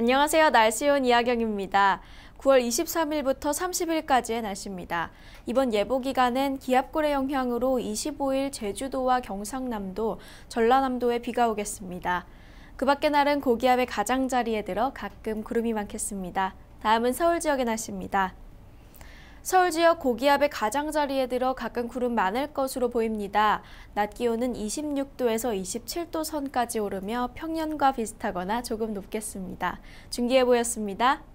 안녕하세요. 날씨온 이하경입니다. 9월 23일부터 30일까지의 날씨입니다. 이번 예보 기간은 기압골의 영향으로 25일 제주도와 경상남도, 전라남도에 비가 오겠습니다. 그 밖의 날은 고기압의 가장자리에 들어 가끔 구름이 많겠습니다. 다음은 서울 지역의 날씨입니다. 서울 지역 고기압의 가장자리에 들어 가끔 구름 많을 것으로 보입니다. 낮 기온은 26도에서 27도 선까지 오르며 평년과 비슷하거나 조금 높겠습니다. 중기예보였습니다.